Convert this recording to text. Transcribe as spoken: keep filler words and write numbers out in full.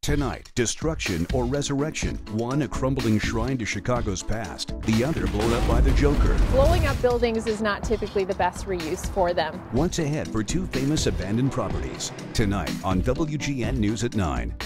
Tonight, destruction or resurrection. One, a crumbling shrine to Chicago's past. The other, blown up by the Joker. Blowing up buildings is not typically the best reuse for them. What's ahead for two famous abandoned properties? Tonight on W G N News at nine.